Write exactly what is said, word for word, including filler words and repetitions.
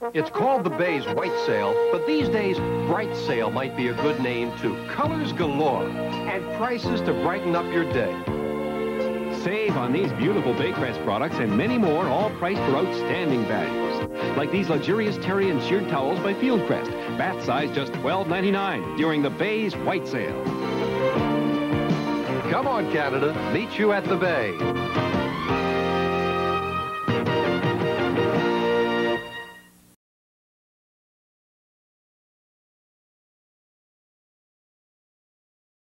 It's called the Bay's White Sale, but these days, Bright Sale might be a good name, too. Colors galore and prices to brighten up your day. Save on these beautiful Baycrest products and many more, all priced for outstanding values. Like these luxurious terry and sheared towels by Fieldcrest. Bath size just twelve ninety-nine during the Bay's White Sale. Come on, Canada. Meet you at the Bay.